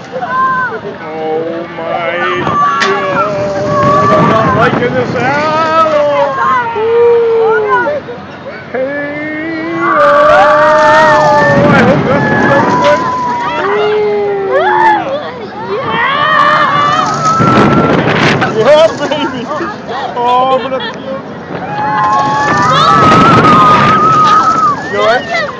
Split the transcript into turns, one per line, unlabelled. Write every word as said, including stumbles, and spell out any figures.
Oh my god. I'm not liking this at all. Woo. Hey. Oh, I hope this is something good. Woo. Yeah, baby. Oh, I'm gonna feel. You alright?